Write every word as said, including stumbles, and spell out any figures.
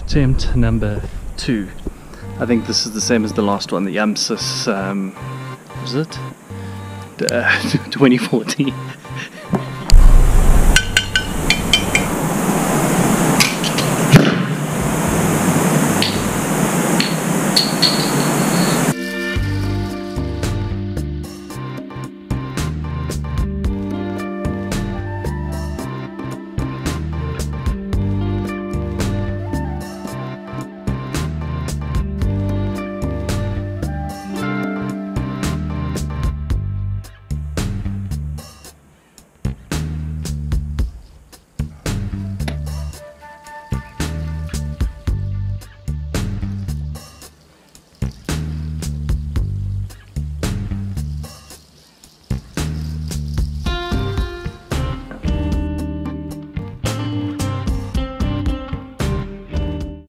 attempt number two. I think this is the same as the last one, the YUMSIS, um, what was it? Uh, twenty fourteen.